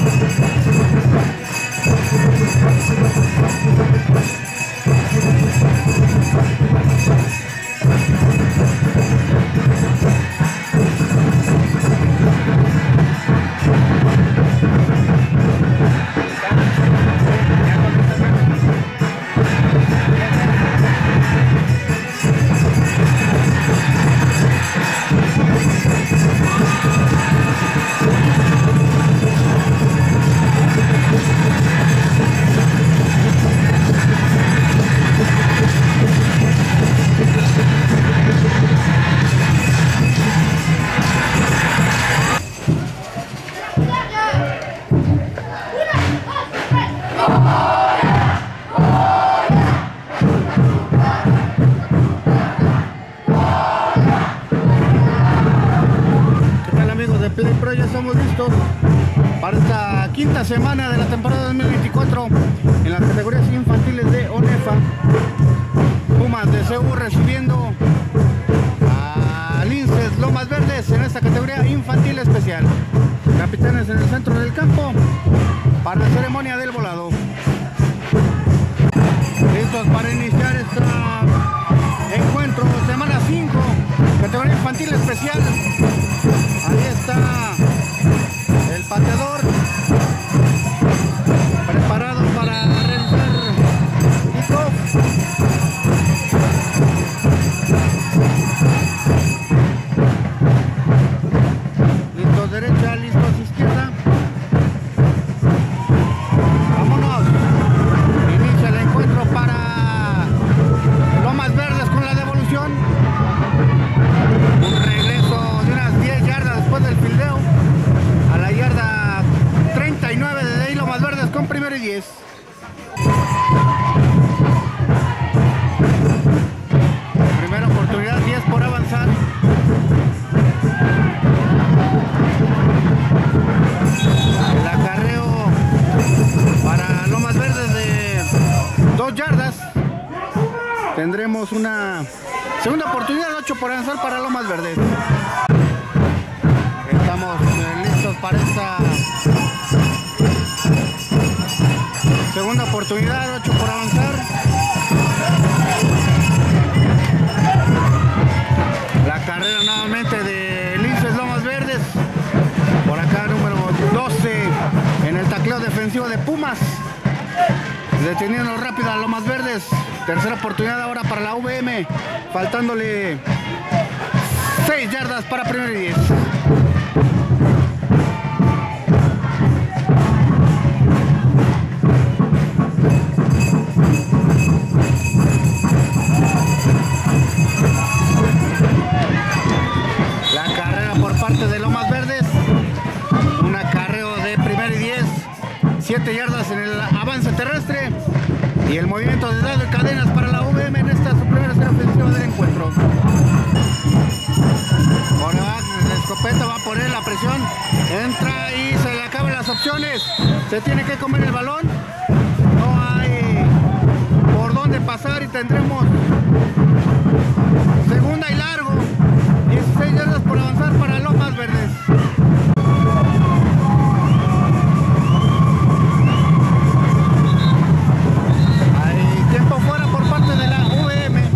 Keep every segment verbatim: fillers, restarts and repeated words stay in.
Ya estamos listos para esta quinta semana de la temporada dos mil veinticuatro en las categorías infantiles de ONEFA. Pumas de C U recibiendo a Linces Lomas Verdes en esta categoría infantil especial. Capitanes en el centro del campo para la ceremonia del volado. Listos para iniciar este encuentro, semana cinco, categoría infantil especial. Ahí está el pateador preparado para realizar kickoff. Listos derecha, listos izquierda. Vámonos. Inicia el encuentro para Lomas Verdes con la devolución. Un regreso de unas diez yardas después del fildeo a la yarda treinta y nueve de ahí Lomas Verdes con primero y diez. Primera oportunidad, diez por avanzar. El acarreo para Lomas Verdes de dos yardas. Tendremos una segunda oportunidad, ocho por avanzar para Lomas Verdes. Estamos eh, listos para esta segunda oportunidad, ocho por avanzar. La carrera nuevamente de Linces Lomas Verdes. Por acá número doce en el tacleo defensivo de Pumas. Deteniendo rápido a Lomas Verdes. Tercera oportunidad ahora para la U V M. Faltándole seis yardas para primero y diez. La carrera por parte de Lomas Verdes. Un acarreo de primero y diez. siete yardas en el avance terrestre. Y el movimiento de dado y cadenas para la U V M en esta su primera serie ofensiva del encuentro. Ahora va, la escopeta va a poner la presión. Entra y se le acaban las opciones. Se tiene que comer el balón. No hay por dónde pasar y tendremos segunda y largo. dieciséis yardas por avanzar para Lomas Verdes. Fuera por parte de la U V M.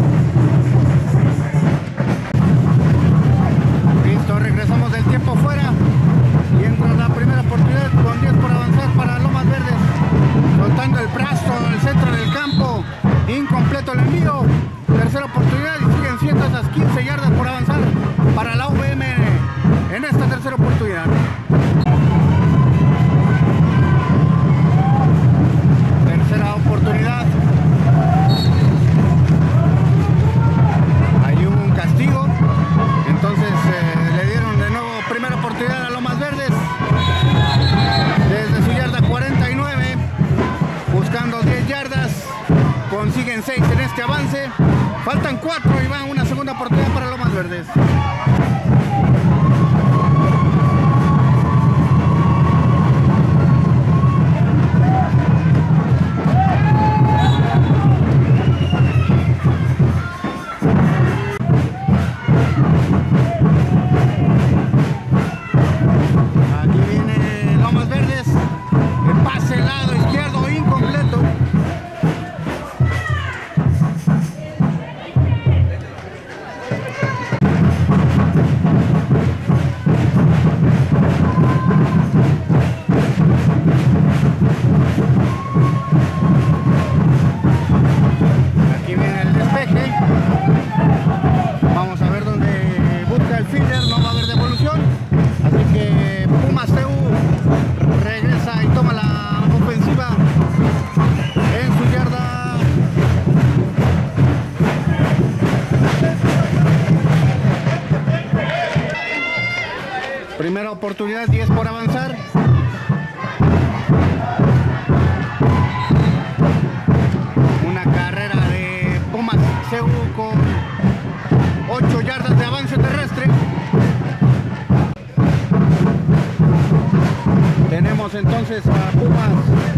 Listo, regresamos del tiempo fuera y entra la primera oportunidad con diez por avanzar para Lomas Verdes, soltando el brazo al centro del campo, incompleto el envío. Tercera oportunidad y siguen siendo esas quince yardas por avanzar para la U V M en esta tercera oportunidad. Tercera oportunidad. Castigo, entonces eh, le dieron de nuevo primera oportunidad a Lomas Verdes desde su yarda cuarenta y nueve, buscando diez yardas, consiguen seis en este avance, faltan cuatro y va una segunda oportunidad para Lomas Verdes. Aquí viene Lomas Verdes oportunidad, diez por avanzar. Una carrera de Pumas C U con ocho yardas de avance terrestre. Tenemos entonces a Pumas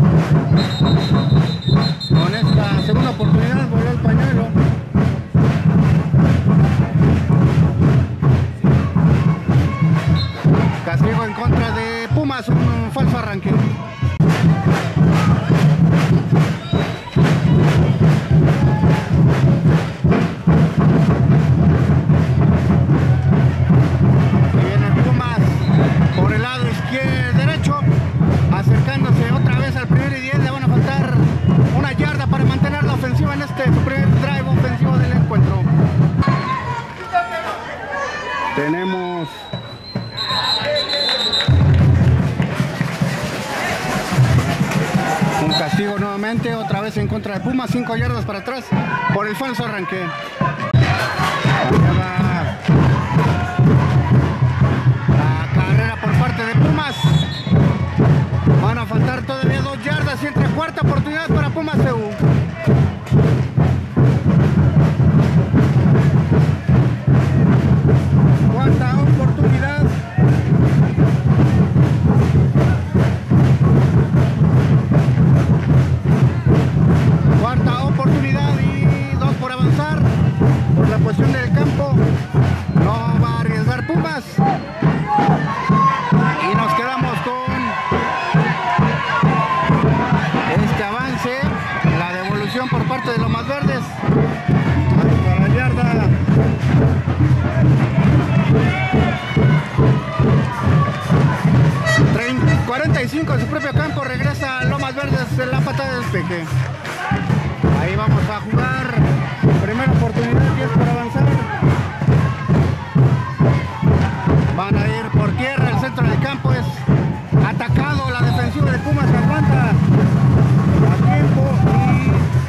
con esta segunda oportunidad. Voló el pañuelo. Castigo en contra de Pumas, un falso arranque. Acercándose otra vez al primer y diez, le van a faltar una yarda para mantener la ofensiva en este su primer drive ofensivo del encuentro. Tenemos un castigo nuevamente, otra vez en contra de Pumas, cinco yardas para atrás por el falso arranque. Allá va la carrera por parte de Pumas. Van a faltar todavía dos yardas y entre cuarta oportunidad para Pumas C U. Cuarta oportunidad. Cuarta oportunidad y dos por avanzar. Por la posición del campo. No va a arriesgar Pumas. Y nos quedamos con este avance, la devolución por parte de Lomas Verdes hasta la yarda cuarenta y cinco en su propio campo. Regresa Lomas Verdes en la patada de despeje. Ahí vamos a jugar primera oportunidad, diez por avanzar. Van a ir por tierra, el centro del campo es atacado, la defensiva de Pumas aguanta a tiempo y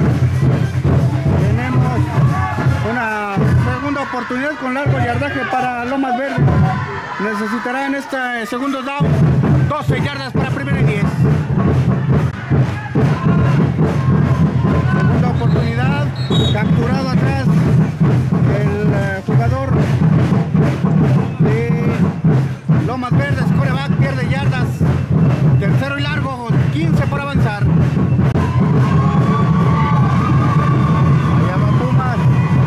tenemos una segunda oportunidad con largo yardaje para Lomas Verdes. Necesitará en este segundo down doce yardas para primero y diez. Segunda oportunidad, capturado atrás el eh, jugador de Lomas Verdes, coreback, pierde yardas. Tercero y largo, quince por avanzar. Allá va Pumas.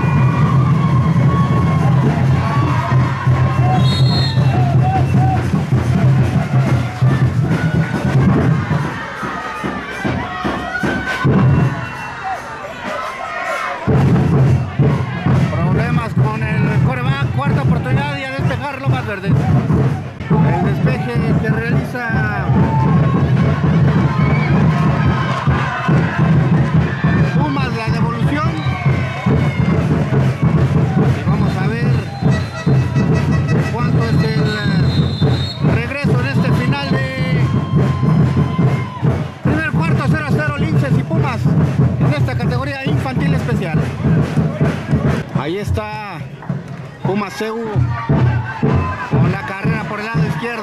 Problemas con el coreback, cuarta oportunidad y a despejar Lomas Verdes. El despeje que realiza Pumas, la devolución. Y vamos a ver cuánto es el regreso en este final de primer cuarto. Cero a cero Linces y Pumas en esta categoría infantil especial. Ahí está Pumas C U con la carrera por el lado izquierdo.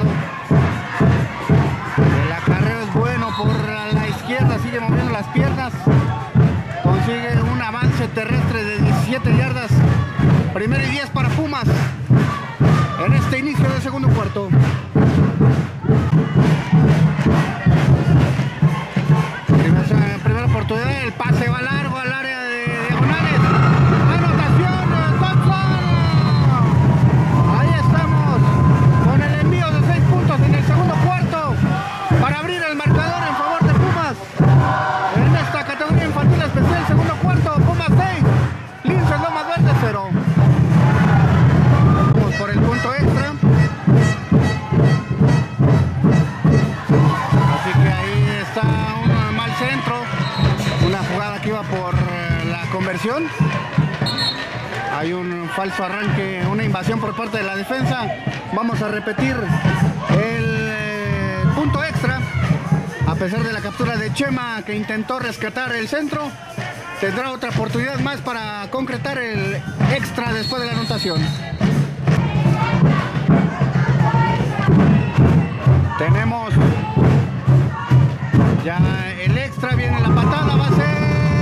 La carrera es bueno por la izquierda, sigue moviendo las piernas. Consigue un avance terrestre de diecisiete yardas. Primero y diez para Pumas en este inicio del segundo cuarto. Primera, primera oportunidad, el pase va largo al área de diagonales. Anotación, touchdown. Ahí estamos con el envío de seis puntos en el segundo cuarto para abrir el marcador en favor de Pumas en esta categoría infantil especial. Segundo cuarto, Pumas seis, Linces Lomas Verdes cero. Vamos por el punto extra. Así que ahí está un mal centro, una jugada que iba por la conversión. Hay un falso arranque, una invasión por parte de la defensa. Vamos a repetir el eh, punto extra. A pesar de la captura de Chema, que intentó rescatar el centro, tendrá otra oportunidad más para concretar el extra después de la anotación. Tenemos ya el extra, viene la patada, va a ser...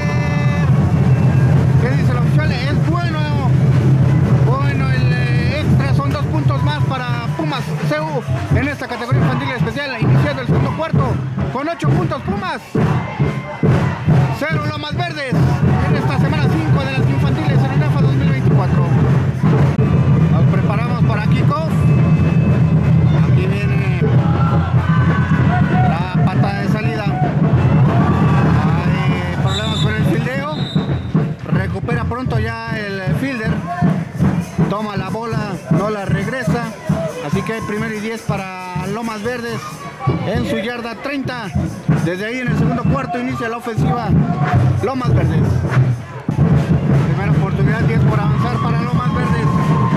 ¿Qué dice el oficial? Es bueno. Bueno, el eh, extra son dos puntos más para Pumas C U en esta categoría infantil especial, iniciando el segundo cuarto con ocho puntos Pumas, cero Lomas Verdes en esta semana cinco de las infantiles en UNEFA dos mil veinticuatro. Nos preparamos para kickoff. Aquí viene la patada de salida. Hay problemas con el fildeo. Recupera pronto ya el fielder. Toma la bola, no la regresa. Así que hay primero y diez para Lomas Verdes en su yarda treinta. Desde ahí en el segundo cuarto inicia la ofensiva Lomas Verdes. Primera oportunidad, diez por avanzar para Lomas Verdes.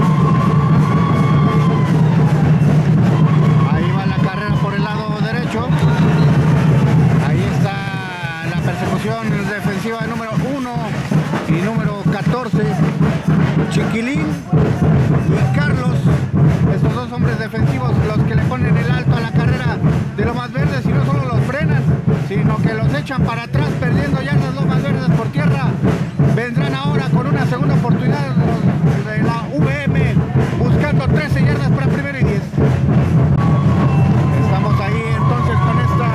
Ahí va la carrera por el lado derecho. Ahí está la persecución defensiva de número uno y número catorce. Chiquilín y Carlos, estos dos hombres defensivos, los que le ponen el alto a la carrera de Lomas Verdes, y no solo los frenan, sino que los echan para atrás, perdiendo yardas Lomas Verdes por tierra. Vendrán ahora con una segunda oportunidad de la V M, buscando trece yardas para primero y diez. Estamos ahí entonces con esta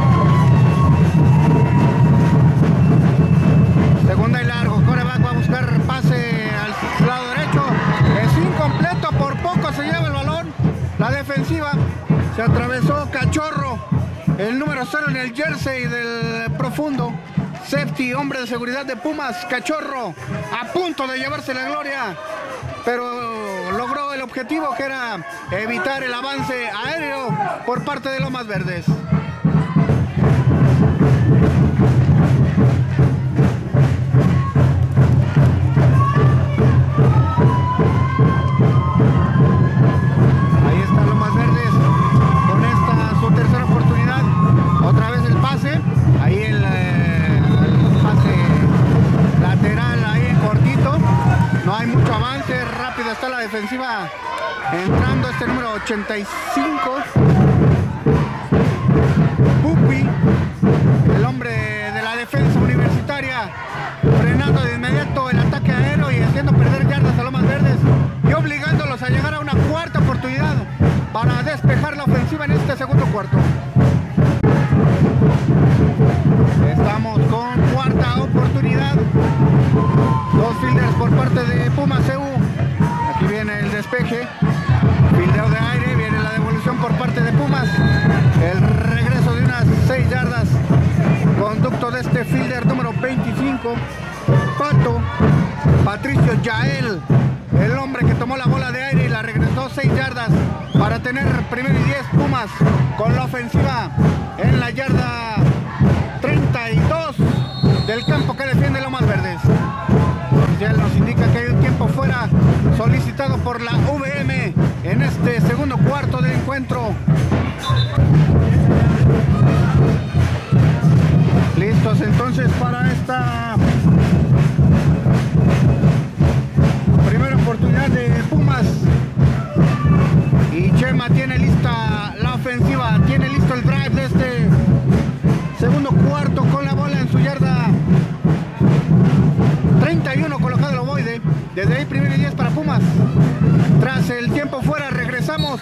segunda y largo. Coreback va a buscar pase al lado derecho, es incompleto, por poco se lleva el balón. La defensiva se atravesó Cachorro, el número cero en el jersey del profundo safety, hombre de seguridad de Pumas. Cachorro a punto de llevarse la gloria, pero logró el objetivo, que era evitar el avance aéreo por parte de Lomas Verdes. Ahí está Lomas Verdes con esta su tercera oportunidad. Otra vez el pase, ahí el, el pase lateral ahí en cortito. No hay mucho avance, rápido está la defensiva entrando, este número ochenta y cinco. Pupi, el hombre de la defensa universitaria, frenando de inmediato el ataque aéreo y haciendo perder yardas a Lomas Verdes y obligándolos a llegar a una cuarta oportunidad para despejar la ofensiva en este segundo cuarto. Estamos con cuarta oportunidad. Dos fielders por parte de Pumas C U. Aquí viene el despeje, fildeo de aire, viene la devolución por parte de Pumas, el regreso de unas seis yardas, conducto de este fielder número veinticinco, Pato Patricio Yael, el hombre que tomó la bola de aire y la regresó seis yardas para tener primero y diez Pumas con la ofensiva en la yarda treinta y dos del campo que defiende Lomas Verdes. Ya nos indica que hay un tiempo fuera solicitado por la V M en este segundo cuarto del encuentro. Listos entonces para esta primera oportunidad de Pumas. Y Chema tiene lista la ofensiva, tiene listo el drive de este segundo cuarto con la bola en su yarda treinta y uno, colocado el ovoide. Desde ahí primero y diez para Pumas. Tras el tiempo fuera regresamos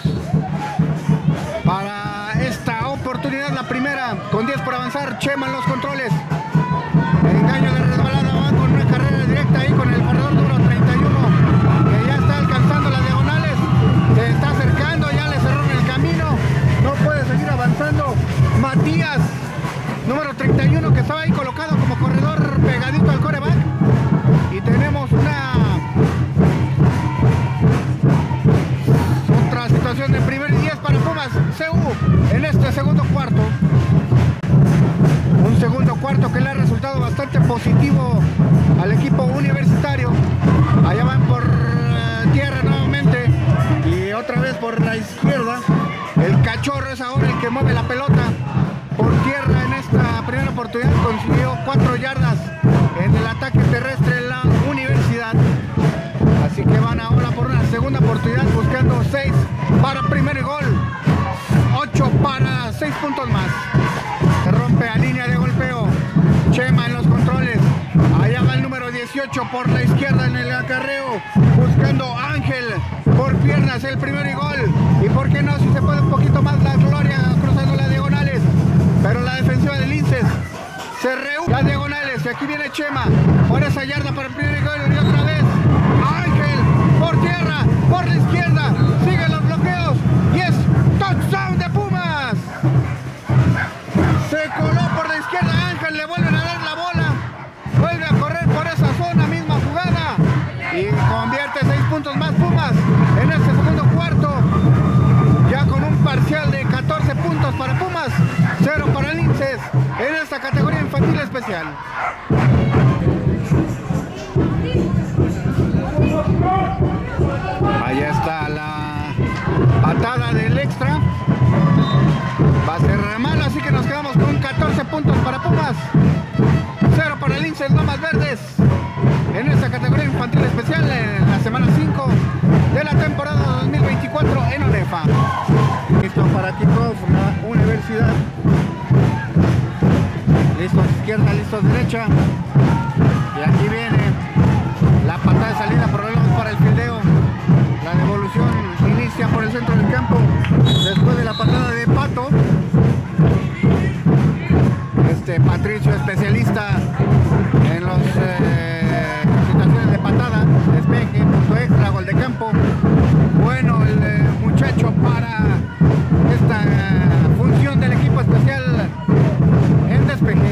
para esta oportunidad, la primera, con diez por avanzar. Chema en los controles, engaño de resbalada, va con una carrera directa ahí con el corredor número treinta y uno, que ya está alcanzando las diagonales, se está acercando, ya le cerraron el camino, no puede seguir avanzando. Matías, número treinta y uno, que estaba ahí colocado como corredor pegadito al coreback. Y tenemos una otra situación de primer y diez para Pumas C U en este segundo cuarto. Un segundo cuarto que le ha resultado bastante positivo al equipo universitario. Allá van por uh, tierra nuevamente y otra vez por la izquierda. El Cachorro es ahora el que mueve la pelota por tierra en esta primera oportunidad. Consiguió cuatro yardas en el ataque terrestre en la universidad. Así que van ahora por una segunda oportunidad buscando seis para primer gol. ocho para dieciocho por la izquierda en el acarreo, buscando Ángel por piernas el primero y gol. Y por qué no, si se puede un poquito más la Gloria cruzando las diagonales, pero la defensiva de Linces se reúne las diagonales y aquí viene Chema por esa yarda para el primer gol y otra vez Ángel por tierra, por la izquierda, siguen los bloqueos y es touchdown de Pumas. Se coló por la izquierda Ángel, le vuelven a dar la bola, vuelve a correr por esa zona, misma jugada y convierte seis puntos más Pumas en este segundo cuarto, ya con un parcial de catorce puntos para Pumas, cero para Linces en esta categoría infantil especial. Ahí está la patada del extra, va a ser malo, así que nos quedamos con catorce puntos para Pumas, cero para Linces Lomas Verdes en esta categoría infantil especial en la semana cinco de la temporada dos mil veinticuatro en ONEFA. Listo para kickoff, la universidad. Listos izquierda, listos derecha. Y aquí viene la patada de salida, problemas para el fildeo. La devolución inicia por el centro del campo. Después de la patada de Pato. Este Patricio, especialista en las eh, situaciones de patada, despeje, punto extra, gol de campo. Bueno, el eh, muchacho para esta eh, función del equipo especial en despeje.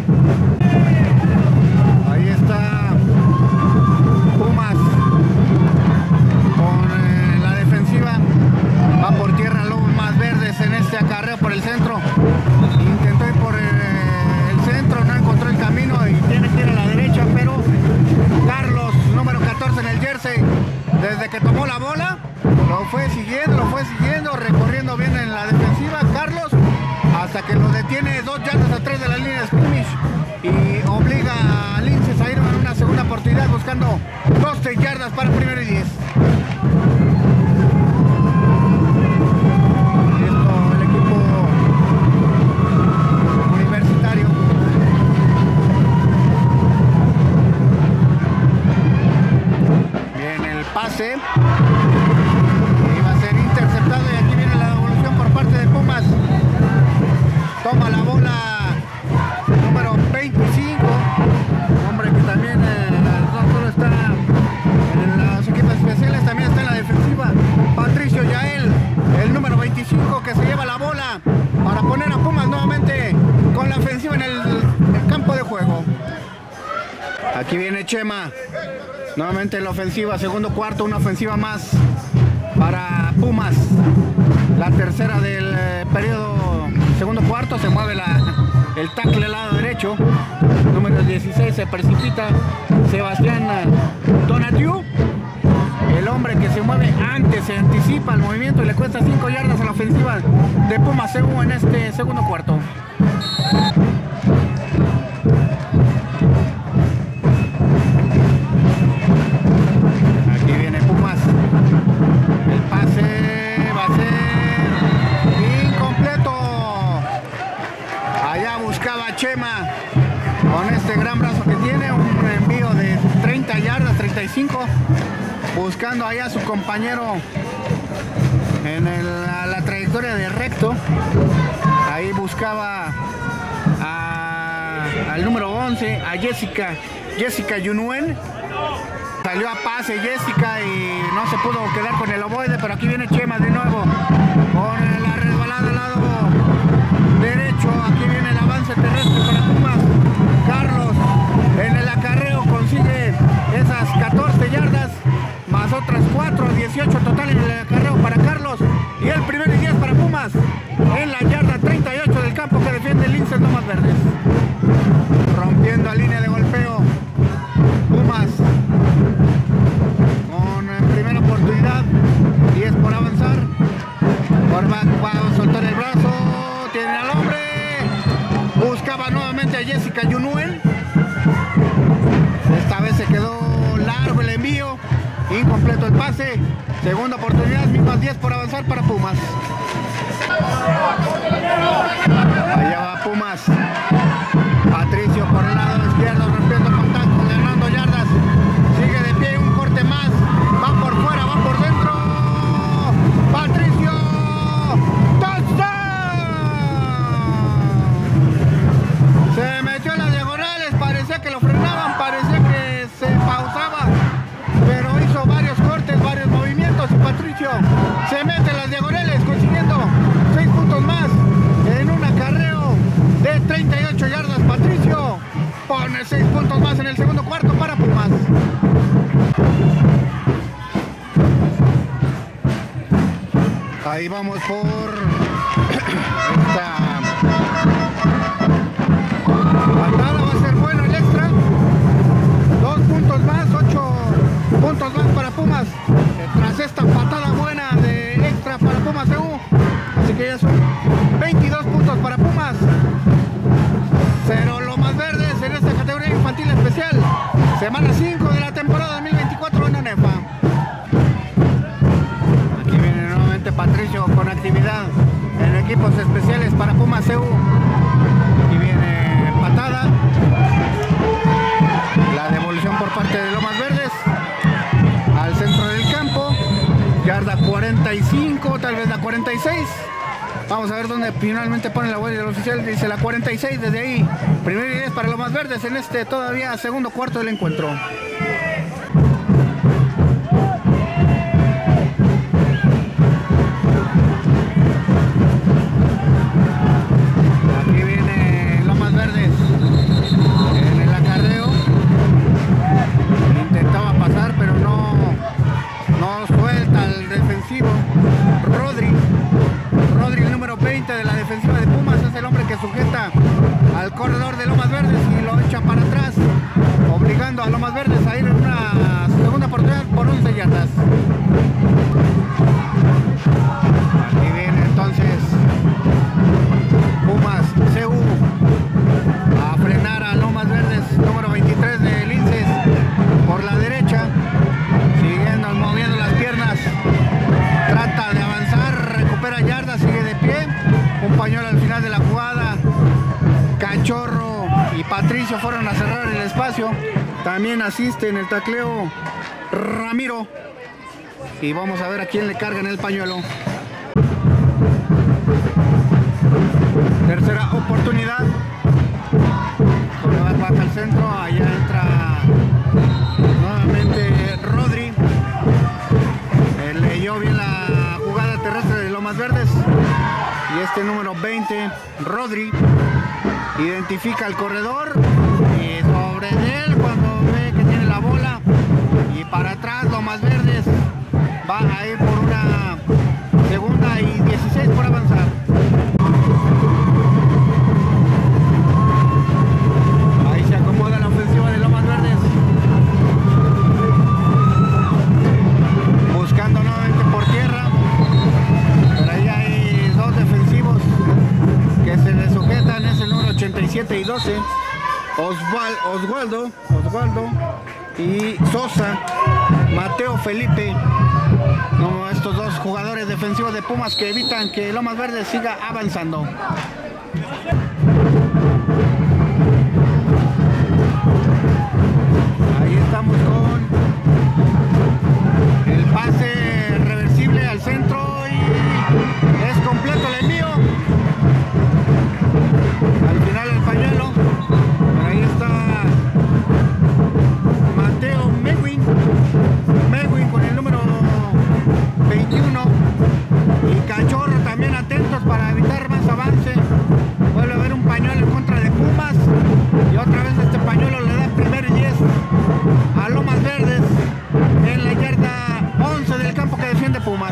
Ahí está Pumas con eh, la defensiva, va por tierra Lomas Verdes en este acarreo por el centro, intentó ir por eh, el centro, no encontró el camino y tiene que ir a la derecha, pero Carlos, número catorce en el jersey, desde que tomó la bola lo fue siguiendo, lo fue siguiendo, recorriendo bien en la defensiva Carlos, hasta que lo detiene dos yardas atrás de la línea de scrimmage y obliga a Linces a ir en una segunda oportunidad buscando doce yardas para el primero y diez. Esto el equipo universitario. Viene el pase y va a ser interceptado y aquí viene la devolución por parte de Pumas. Toma la bola número veinticinco, hombre que también eh, no solo está en los equipos especiales, también está en la defensiva. Patricio Yael, el número veinticinco, que se lleva la bola para poner a Pumas nuevamente con la ofensiva en el, el campo de juego. Aquí viene Chema, nuevamente en la ofensiva, segundo cuarto, una ofensiva más para Pumas. La tercera del eh, periodo segundo cuarto, se mueve la, el tackle al lado derecho, número dieciséis, se precipita Sebastián Donatiu, el hombre que se mueve antes, se anticipa el movimiento y le cuesta cinco yardas a la ofensiva de Pumas C U en este segundo cuarto. Aquí viene Pumas, el pase va a ser incompleto. Allá buscaba Chema con este gran brazo que tiene, un envío de treinta yardas, treinta y cinco, buscando allá a su compañero en el, a la trayectoria de recto. Ahí buscaba a, al número once, a Jessica, Jessica Yunuen. Salió a pase Jessica y no se pudo quedar con el ovoide, pero aquí viene Chema de nuevo con la resbalada al lado derecho. Aquí viene el avance terrestre para Pumas. Carlos en el acarreo consigue esas catorce yardas más otras cuatro, dieciocho total en el acarreo para Carlos y el primero y diez para Pumas en la yarda treinta y ocho del campo que defiende Linces Lomas Verdes. Rompiendo a línea de golpeo Pumas con primera oportunidad, diez por avanzar. Quarterback va a soltar el brazo, tiene al hombre, buscaba nuevamente a Jessica Yunuen. Esta vez se quedó largo el envío, incompleto el pase. Segunda oportunidad, mismas diez por avanzar para Pumas. Allá va Pumas. Patricio por el lado izquierdo, rompiendo contacto, ganando yardas. cuarto para Pumas. Ahí vamos por esta patada, va a ser bueno el extra. Dos puntos más, ocho puntos más para Pumas. Tras esta patada buena de extra para Pumas C U. Así que ya son veintidós puntos para Pumas. Cero Lomas Verdes en esta categoría infantil especial. Semana cinco de la temporada dos mil veinticuatro en ONEFA. Aquí viene nuevamente Patricio con actividad en equipos especiales para Pumas C U. Aquí viene patada. La devolución por parte de Lomas Verdes al centro del campo. Yarda cuarenta y cinco, tal vez la cuarenta y seis. Vamos a ver dónde finalmente pone la huella del oficial. Dice la cuarenta y seis desde ahí. Primera y diez para Lomas Verdes en este todavía segundo cuarto del encuentro. Aquí viene Lomas Verdes en el acarreo. Intentaba pasar pero no, no suelta el defensivo. Rodri. Rodri, el número veinte de la defensiva de Pumas, es el hombre que sujeta al corredor de Lomas Verdes y lo echa para atrás, obligando a Lomas Verdes a ir en una segunda oportunidad por once yardas. Aquí viene entonces Pumas C U a frenar a Lomas Verdes, número veintitrés de Linces, por la derecha, siguiendo, moviendo las piernas, trata de avanzar, recupera yardas, sigue de pie, un pañuelo al final de la jugada. Cachorro y Patricio fueron a cerrar el espacio, también asiste en el tacleo Ramiro, y vamos a ver a quién le cargan el pañuelo. Tercera oportunidad, baja al centro, allá entra nuevamente Rodri. Él leyó bien la jugada terrestre de Lomas Verdes y este número veinte, Rodri, identifica al corredor y sobre él cuando ve que tiene la bola y para atrás Lomas Verdes va a ir por una segunda y dieciséis por avanzar. Ahí se acomoda la ofensiva de Lomas Verdes, buscando nuevamente por tierra, pero ahí hay dos defensivos que se le sujetan, es el número ochenta y siete y doce, Osval, Oswaldo, Oswaldo y Sosa, Mateo Felipe, no, estos dos jugadores defensivos de Pumas que evitan que Lomas Verdes siga avanzando. Ahí estamos con el pase reversible al centro y es completo el envío. Al final el pañuelo, ahí está Mateo Megwin, Megwin con el número veintiuno y Cachorro también atentos para evitar más avance. Vuelve a haber un pañuelo en contra de Pumas y otra vez este pañuelo le da primero y diez a Lomas Verdes en la yarda once del campo que defiende Pumas.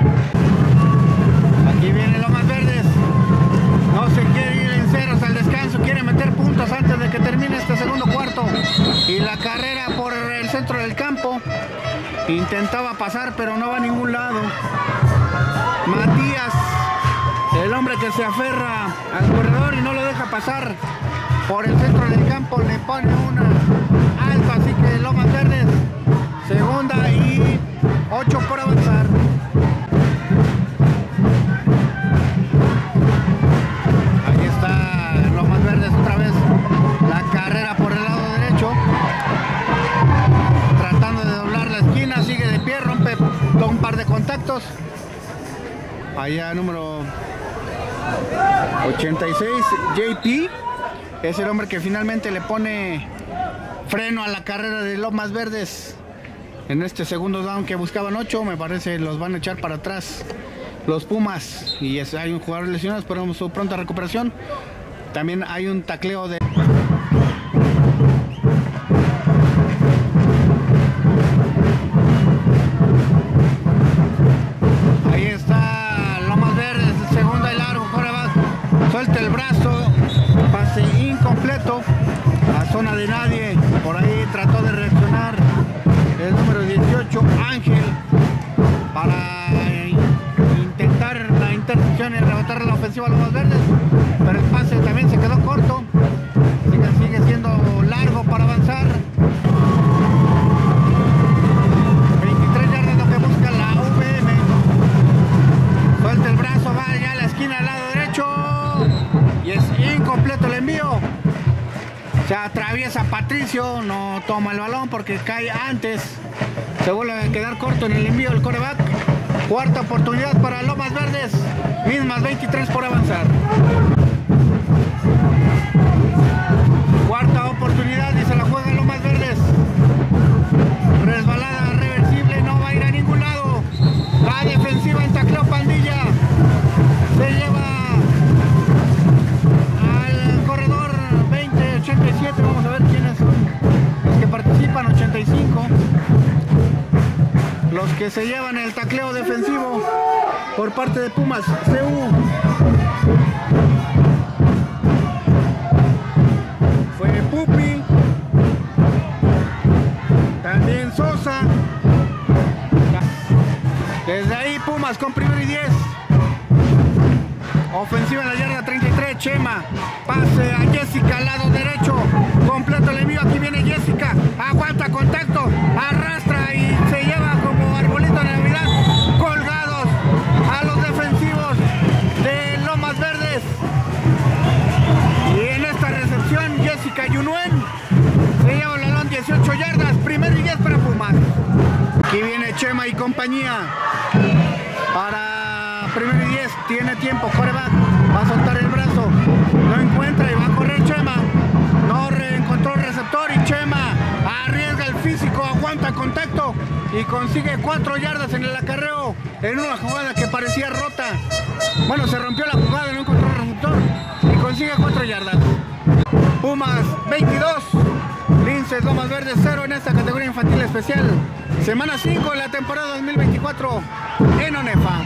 Aquí viene Lomas Verdes, no se quiere ir en ceros al descanso, quiere meter puntos antes de que termine este segundo cuarto y la carrera por el centro del campo. Intentaba pasar pero no va a ningún lado. Matías, el hombre que se aferra al corredor y no lo deja pasar por el centro del campo, le pone una alta, así que Lomas Verdes, segunda y ocho por avanzar. Ahí está Lomas Verdes otra vez, la carrera por el lado derecho, tratando de doblar la esquina, sigue de pie, rompe un par de contactos. Allá número ochenta y seis, J P, es el hombre que finalmente le pone freno a la carrera de Lomas Verdes en este segundo down que buscaban ocho. Me parece los van a echar para atrás los Pumas y es, hay un jugador lesionado, esperamos su pronta recuperación. También hay un tacleo de suelta el brazo, pase incompleto a zona de nadie. Por ahí trató de reaccionar el número dieciocho, Ángel, para intentar la intercepción y rebotar la ofensiva a los más verdes, pero el pase también se quedó corto. Sigue, sigue siendo largo para avanzar. veintitrés yardas lo que busca la U V M. Suelta el brazo, va ya a la esquina al lado derecho y es incompleto el envío. Se atraviesa Patricio, no toma el balón porque cae antes. Se vuelve a quedar corto en el envío del quarterback. Cuarta oportunidad para Lomas Verdes, mismas veintitrés por avanzar. Cuarta oportunidad y se la juega Lomas Verdes. Resbalada reversible, no va a ir a ningún lado. La defensiva en tacleo Pandilla. Se lleva al corredor veinte ochenta y siete. Vamos a ver quiénes son los que participan. ochenta y cinco. Los que se llevan el tacleo defensivo por parte de Pumas C U. Fue Pupi, también Sosa. Desde ahí Pumas con primero y diez. Ofensiva en la yarda treinta y tres, Chema. Pase a Jessica al lado derecho. Completo el envío, aquí viene Jessica. Aguanta contacto, arrastra y se lleva como arbolito de Navidad colgados a los defensivos de Lomas Verdes. Y en esta recepción Jessica Yunuen se lleva el balón dieciocho yardas, primero y diez para Pumas. Aquí viene Chema y compañía para primero y diez, tiene tiempo, quarterback, va a soltar el brazo, lo encuentra y va a correr Chema, no encontró el receptor y Chema arriesga el físico, aguanta contacto y consigue cuatro yardas en el acarreo en una jugada que parecía rota. Bueno, se rompió la jugada, no encontró el receptor y consigue cuatro yardas. Pumas veintidós, Linces Lomas Verdes cero en esta categoría infantil especial. Semana cinco de la temporada dos mil veinticuatro en ONEFA.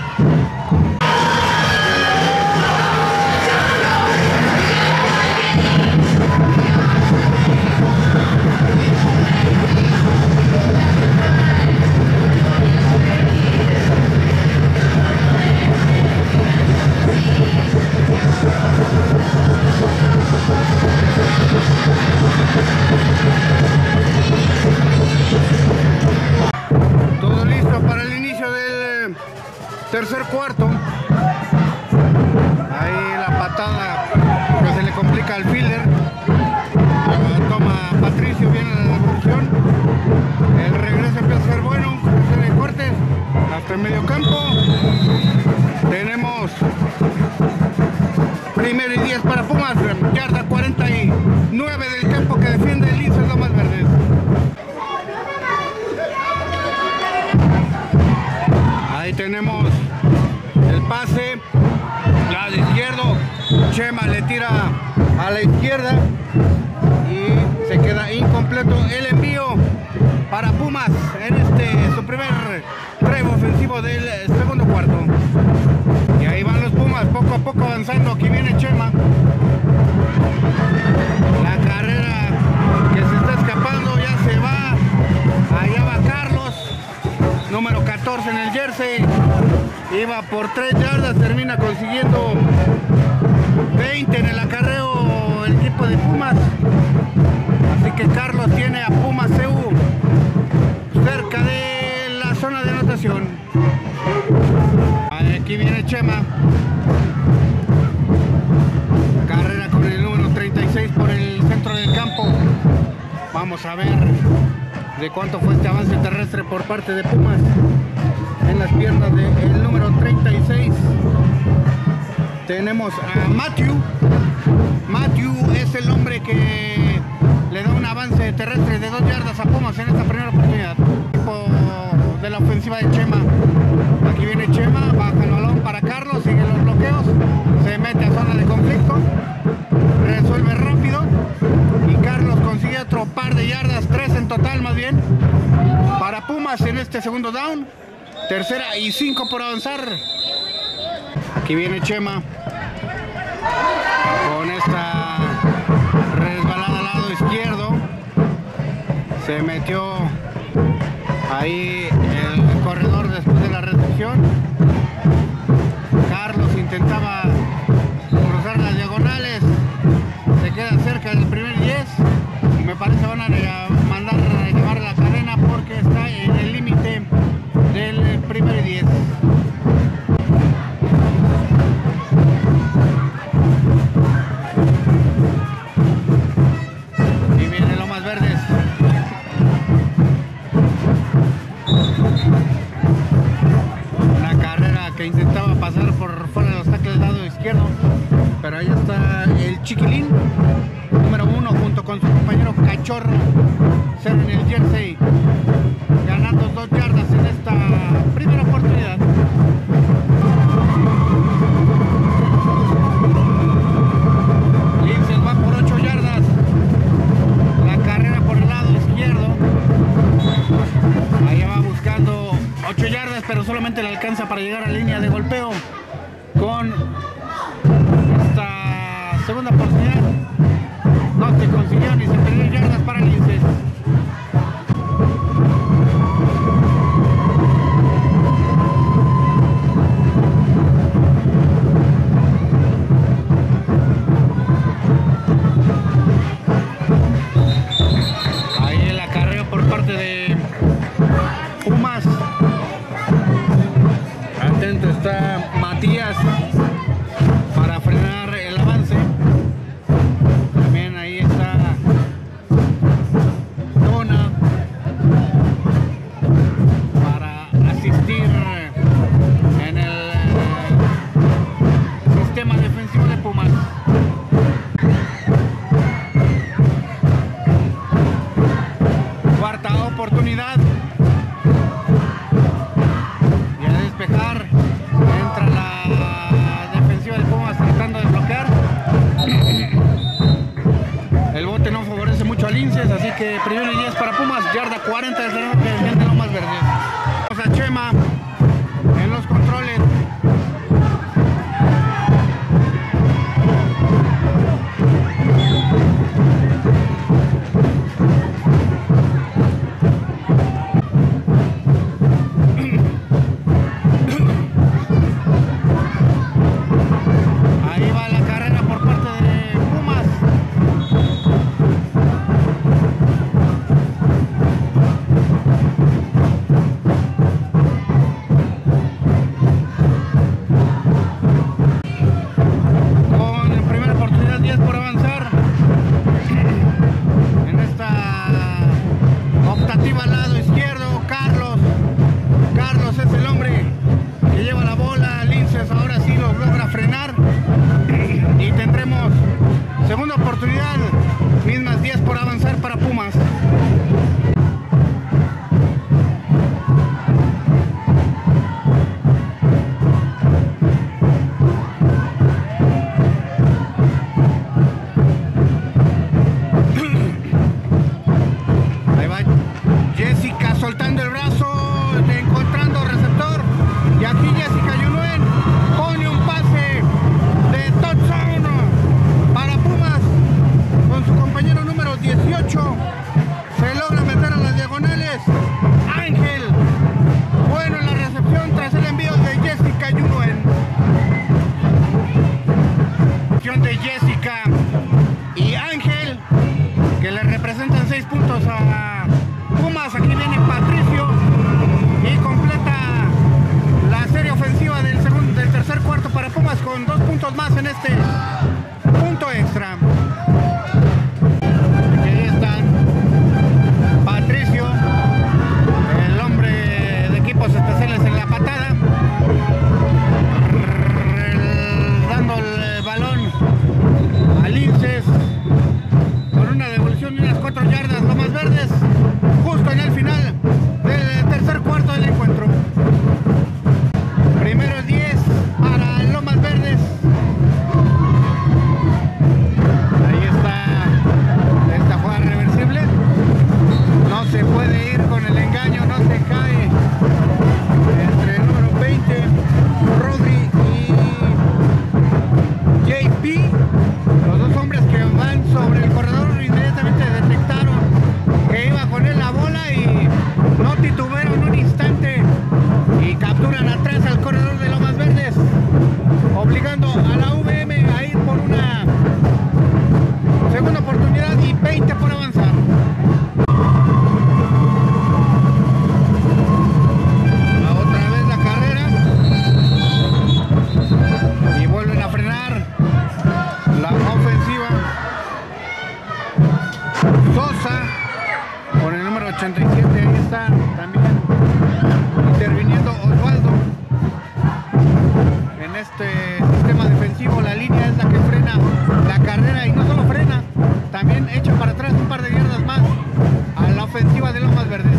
Todo listo para el inicio del tercer cuarto. Ahí la patada que se le complica al fielder. La toma Patricio, viene la devolución. El regreso empieza a ser bueno, cruce de cortes hasta el medio campo. Tenemos primero y diez para Pumas, yarda cuarenta y nueve del campo que defiende el Linces Lomas Verdes. Ahí tenemos el pase, lado izquierdo, Chema le tira a la izquierda y se queda incompleto el envío para Pumas en este su primer drive ofensivo del segundo cuarto. Y ahí van los Pumas poco a poco avanzando. Aquí viene Chema, la carrera que se está escapando ya se va. Allá va Carlos, número catorce en el jersey, iba por tres yardas, termina consiguiendo veinte en el acarreo el equipo de Pumas. Así que Carlos tiene a Pumas C U cerca de la zona de anotación. Aquí viene Chema, carrera con el número treinta y seis por el centro del campo. Vamos a ver de cuánto fue este avance terrestre por parte de Pumas en las piernas del número treinta y seis. Tenemos a Matthew. Matthew es el hombre que le da un avance terrestre de dos yardas a Pumas en esta primera oportunidad. Equipo de la ofensiva de Chema. Aquí viene Chema, baja el balón para Carlos, sigue los bloqueos, se mete a zona de conflicto, resuelve rápido y Carlos consigue otro par de yardas, tres en total más bien, para Pumas en este segundo down. Tercera y cinco por avanzar. Aquí viene Chema. se metió ahí el corredor después de la recepción. Carlos intentaba cruzar las diagonales, se queda cerca del primer diez y me parece van a mandar a llevar la cadena porque está en el límite del primer diez. Y viene Lomas Verdes. Una carrera que intentaba pasar por fuera de los tacles del lado izquierdo, pero ahí está el Chiquilín, número uno, junto con su compañero Cachorro, cero en el jersey, ganando dos yardas en esta primera oportunidad. Linces va por ocho yardas, la carrera por el lado izquierdo, ahí va buscando ocho yardas, pero solamente le alcanza para llegar a la línea de golpeo con esta segunda oportunidad. No se consiguió ni se perdió yardas para Linces. Ahí el acarreo por parte de Pumas. Atento está Matías para frenar el avance. También ahí está Dona para asistir en el sistema defensivo de Pumas. Cuarta oportunidad. Y a despejar entra la defensiva de Pumas tratando de bloquear. El bote no favorece mucho a Linces, así que primero y diez para Pumas, yarda cuarenta del reloj de Lomas Verdes. Vamos a Chema en los controles. Ahí va la carrera por parte de Pumas. Con primera oportunidad, diez por avanzar en esta optativa al lado izquierdo. Carlos Carlos es el hombre que lleva la bola. Linces ahora sí los logra frenar y tendremos segunda oportunidad, mismas diez por avanzar para Pumas. Ahí va Jessica soltando el brazo, encontrando receptor, y aquí Jessica Yunuen pone un pase de touchdown para Pumas con su compañero número dieciocho. Se logra meter a las diagonales. Ángel, bueno en la recepción tras el envío de Jessica Yunuen. De Jessica y Ángel, que le representan seis puntos a Pumas. Aquí viene Patricio y completa la serie ofensiva del segundo, del tercer cuarto para Pumas con dos puntos más en este punto extra. Aquí están Patricio, el hombre de equipos especiales en la patada, dando el balón a Linces con una devolución de unas cuatro yardas. Lomas Verdes justo en el final del tercer cuarto del encuentro. Primero diez para Lomas Verdes. ochenta y siete, ahí está también interviniendo Osvaldo en este sistema defensivo. La línea es la que frena la carrera y no solo frena, también echa para atrás un par de yardas más a la ofensiva de Lomas Verdes.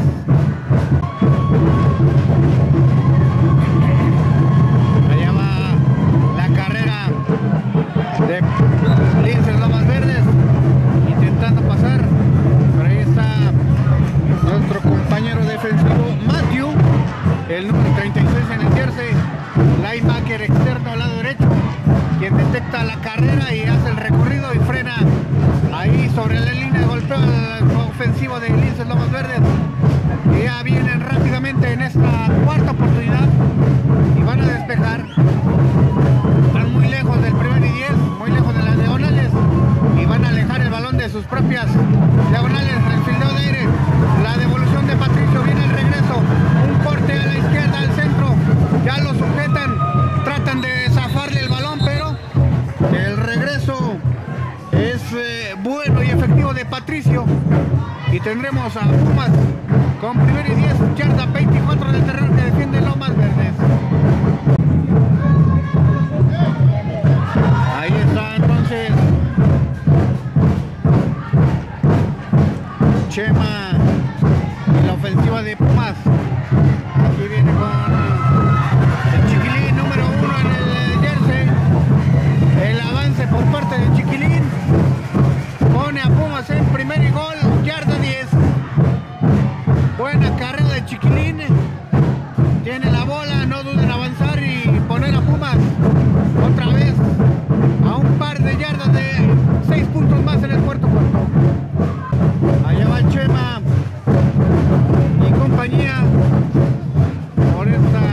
Allá va la carrera de Linces Lomas Verdes intentando pasar, pero ahí está nuestro compañero defensivo Matthew, el número treinta y seis en el jersey, linebacker externo al lado derecho, quien detecta la carrera y hace el recorrido y frena ahí sobre la línea de golpeo ofensivo de Linces Lomas Verdes. Y ya vienen rápidamente en esta cuarta oportunidad y van a despejar. Están muy lejos del primer y diez, muy lejos de las diagonales, y van a alejar el balón de sus propias diagonales. El fildeo de aire, la devolución de Patricio, viene el regreso, un corte a la izquierda, al centro, ya lo sujetan, tratan de zafarle el balón, pero el regreso es eh, bueno y efectivo de Patricio, y tendremos a Pumas con primer y diez, yarda veinticuatro del terreno que defiende Lomas Verdes. Ahí está entonces Chema y la ofensiva de Pumas. Aquí viene con el Chiquilín, número uno en el jersey. El avance por parte de Chiquilín pone a Pumas en primer y gol, yarda diez. Buena carrera de Chiquilín, tiene la bola, no duden en avanzar y poner a Pumas otra vez a un par de yardas de seis puntos más en el cuarto cuarto. Allá va Chema y compañía por esta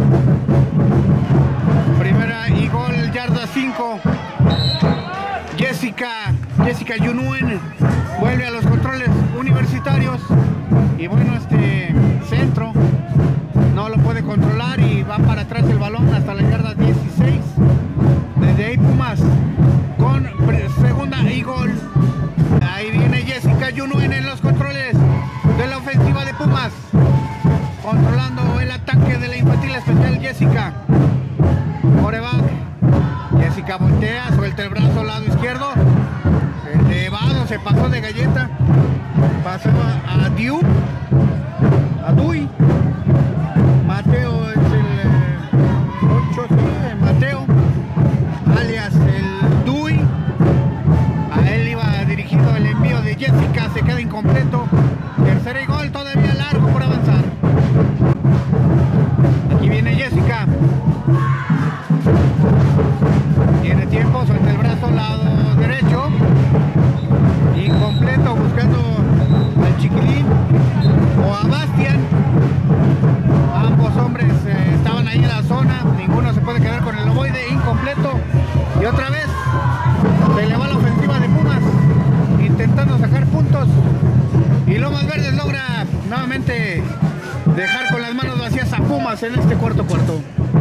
primera y gol, yarda cinco. Jessica, Jessica Yunuen vuelve a los controles universitarios y bueno, este centro no lo puede controlar y va para atrás el balón hasta la yarda dieciséis. Desde ahí Pumas con segunda y gol. Ahí viene Jessica Yunuen en los controles de la ofensiva de Pumas, controlando el ataque de la infantil especial. Jessica, coreback. Jessica voltea, suelta el brazo al lado izquierdo, elevado, se pasó de galleta, pasó a, a Diu, a Dui. Mateo es el ocho, sí, Mateo, alias el Dui. A él iba dirigido el envío de Jessica, se queda incompleto. Tercera y gol, todavía largo por avanzar. Aquí viene Jessica. Tiene tiempo, suelta el brazo al lado derecho. Incompleto, buscando al Chiquilín o a Bastian. Ambos hombres eh, estaban ahí en la zona, ninguno se puede quedar con el ovoide, incompleto. Y otra vez se le va la ofensiva de Pumas, intentando sacar puntos. Y Lomas Verdes logra nuevamente dejar con las manos vacías a Pumas en este cuarto cuarto.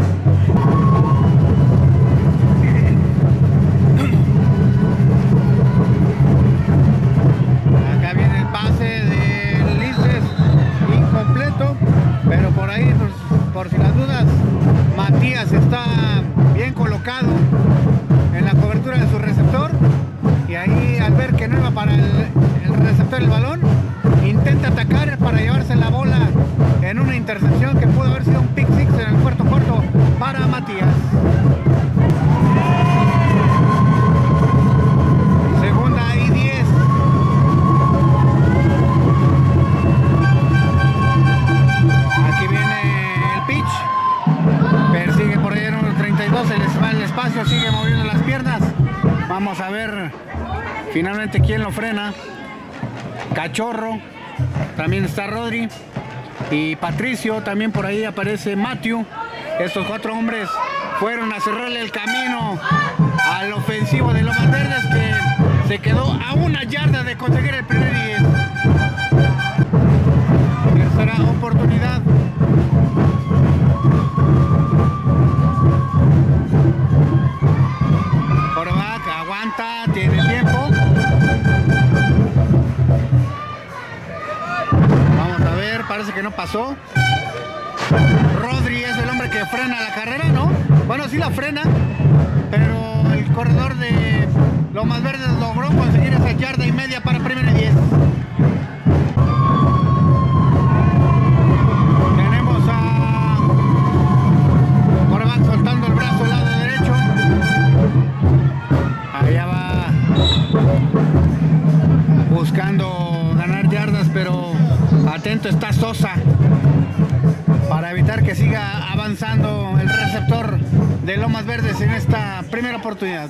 Acá viene el pase de Linces, incompleto, pero por ahí, pues, por si las dudas, Matías está bien colocado en la cobertura de su receptor, y ahí al ver que no iba para el, el receptor el balón, intenta atacar para llevarse la bola en una intercepción que pudo haber sido un pick six en el cuarto cuarto para Matías. Segunda y diez. Aquí viene el pitch, persigue por ahí el número treinta y dos, el, el espacio, sigue moviendo las piernas. Vamos a ver finalmente quién lo frena. Cachorro, también está Rodri y Patricio, también por ahí aparece Matthew. Estos cuatro hombres fueron a cerrarle el camino al ofensivo de Lomas Verdes, que se quedó a una yarda de conseguir el primer diez. Tercera oportunidad. Quarterback aguanta, tiene tiempo. parece que no pasó. Rodri es el hombre que frena la carrera, ¿no? Bueno, sí la frena, pero el corredor de Lomas Verdes logró conseguir esa yarda y media para primero y diez. Tenemos a Corban soltando el brazo al lado derecho. Allá va buscando ganar yardas, pero atento está Sosa para evitar que siga avanzando el receptor de Lomas Verdes en esta primera oportunidad.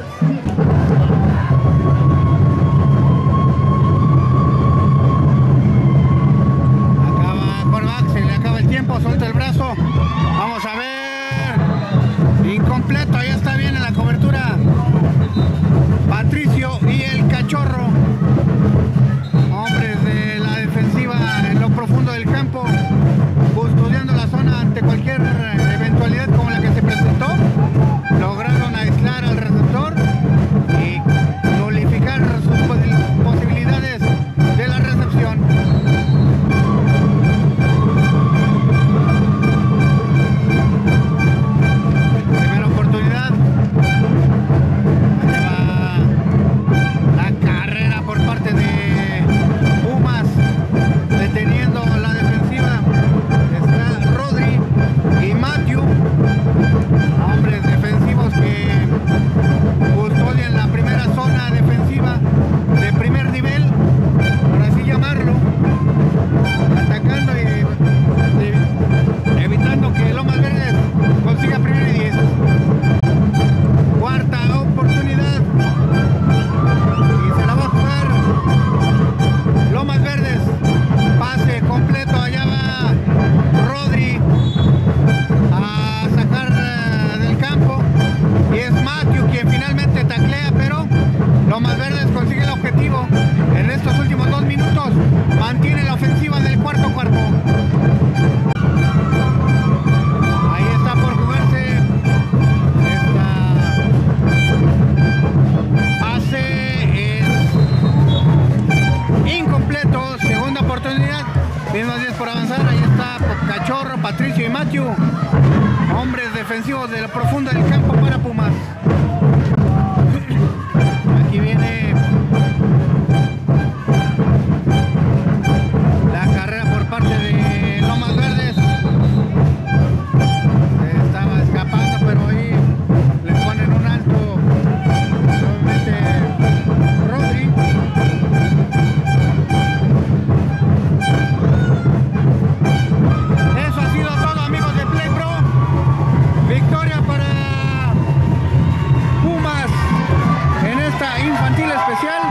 Acaba Corbac, se le acaba el tiempo, suelta el brazo. Vamos a ver. Incompleto, ahí está bien en la cobertura Patricio y el Cachorro. Hombres de la defensiva en lo profundo del campo, custodiando la zona ante cualquier eventualidad como la que se presentó. Lograron aislar al receptor y nulificar sus posibilidades de la recepción. Primera oportunidad. Allá va la carrera por parte de Pumas, deteniendo la defensiva. Está Rodri y Matthew, hombres defensivos que custodian la primera zona defensiva de primer nivel, por así llamarlo, atacando y, y evitando que Lomas Verdes consiga primero y diez. Cuarta oportunidad y se la va a jugar Lomas Verdes. Pase completo, allá va Rodri a sacar uh, del campo y es Matthew quien finalmente taclea, pero Lomas Verdes consigue el objetivo en estos últimos dos minutos, mantiene la ofensiva del cuarto cuarto. Ahí está por jugarse esta pase, es incompleto. Segunda oportunidad, mismas diez por avanzar. Ahí está Cachorro, Patricio y Matthew, hombres defensivos de la profunda del campo para Pumas. Aquí viene la carrera por parte de Lomas Verdes. Se estaba escapando, pero ahí le ponen un alto nuevamente Rodri. Eso ha sido todo, amigos de Play Pro. Victoria para Pumas en esta infantil especial.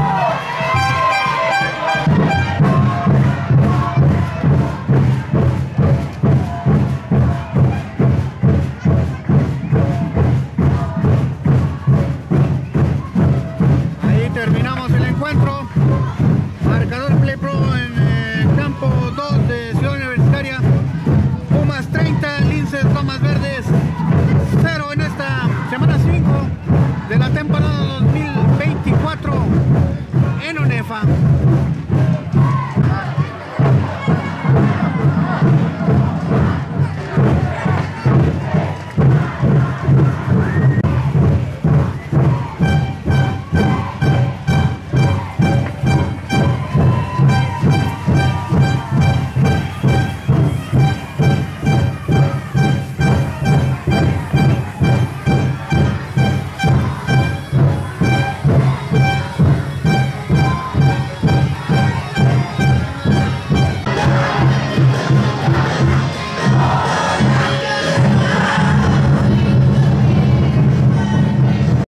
Ahí terminamos el encuentro. Marcador Play Pro en el campo dos de Ciudad Universitaria. Pumas treinta, Linces Lomas Verdes cero en esta semana cinco de la temporada dos mil veinticuatro en ONEFA.